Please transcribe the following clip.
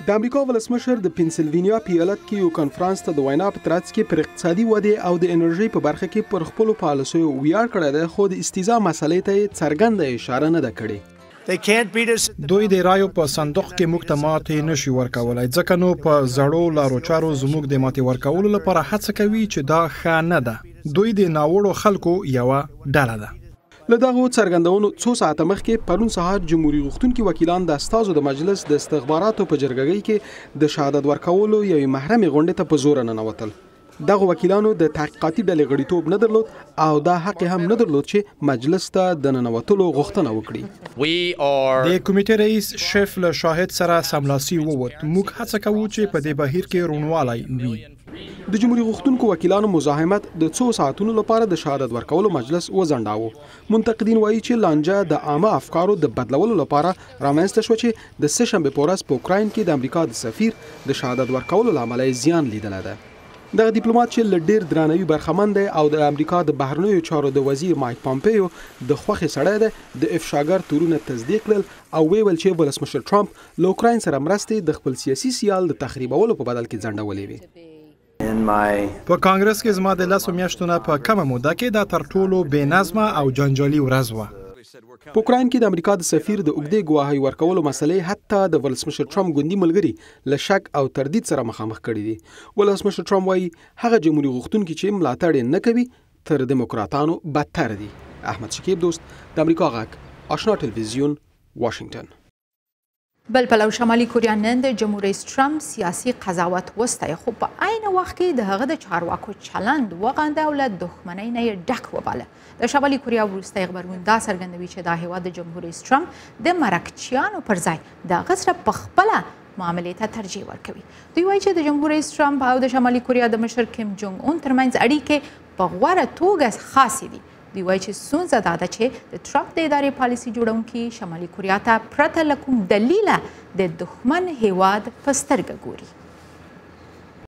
د امریکا ولسمشر د پنسلوینیا په ایالت کې یو کنفرانس ته د وینا په ترڅ کې پر اقتصادي ودې او د انرژي په برخه کې پر خپلو پالیسیو ویاړ کړی دی، خو د استیزا مسلې ته یې څرګنده اشاره نه ده کړې. دوی د رایو په صندوق کې موږ ته ماتې نشي ورکولی، ځکه نو په زړو لارو چارو زموږ د ماتې ورکولو لپاره هڅه کوي چې دا ښه نه ده. دوی د ناوړو خلکو یوه ډله ده. له دغو څرګندونو څو ساعته مخکې پرون سهار جمهوریت غوښتونکي وکیلان د استازو د مجلس د استخباراتو په جرګهګۍ کې د شهادت ورکولو یوې محرمې غونډې ته په زوره ننوتل. دغو وکیلانو د تحقیقاتي ډلې غړیتوب نه درلود او دا حق هم نه درلود چې مجلس ته د ننوتلو غوښتنه وکړي. د کمیټې رئیس شیف له شاهد سره سملاسي ووت. موږ هڅه کوو چې په دې بهیر کې روڼوالی وي. د جمهوریت غوښتونکو وکیلانو مزاحمت د څو ساعتونو لپاره د شهادت ورکولو مجلس وځنډاوه. منتقدین وایي چې لانجه د عامه افکارو د بدلولو لپاره رامنځته شوه چې د سهشنبې په ورځ په اوکراین کې د امریکا د سفیر د شهادت ورکولو له امله زیان لیدلی ده. دغه ډیپلوماټ چې له ډیر درناوي برخمن دی او د امریکا د بهرنیو چارو د وزیر مایک پامپیو د خوښې سړی دی، د افشاګر تورونه تصدیق کړل او ویل چې ولسمشر ټرمپ له اوکراین سره مرستې د خپل سیاسي سیال د تخریبولو په بدل کې ځنډولې وي. په کانګرس کې زما د 10 میاشتو نه په کمه موده کې دا تر ټولو بې نظمه او جنجالي ورځ وه. په اوکراین کې د امریکا د سفیر د اوږدې ګواهۍ ورکولو مسلې حتی د ولسمشر ټرمپ ګوندي ملګري له شک او تردید سره مخامخ کړي دي. ولسمشر ټرمپ وایي هغه جمهوریت غوښتونکي چې ملاتړ یې نه کوي تر دیموکراتانو بدتر دي. احمد شکیب دوست، د امریکا غږ، آشنا ټلویزیون، واشنگټن. بل پلو شمالي کوریا نن د جمهور رئیس ټرمپ سیاسي قضاوت وستایه، خو په عین وخت کې د هغه د چارواکو چلند وغنده او له دښمنۍ نه یې ډک وباله. د شمالي کوریا وروستی غبرګون دا څرګندوي چې دا هیواد د جمهور رئیس ټرمپ د مرکچیانو پر ځای د هغه سره په خپله معاملې ته ترجیح ورکوي. دوی وایي چې د جمهور رئیس ټرمپ او د شمالي کوریا د مشر کیم جونګ اون ترمنځ اړیکې په غوره توګه خاصې دي. دوی وایي چې ستونزه دا ده چې د ټرمپ د ادارې پالیسي جوړونکي شمالي کوریا ته پرته له کوم دلیله د دښمن هیواد په سترګه ګوري.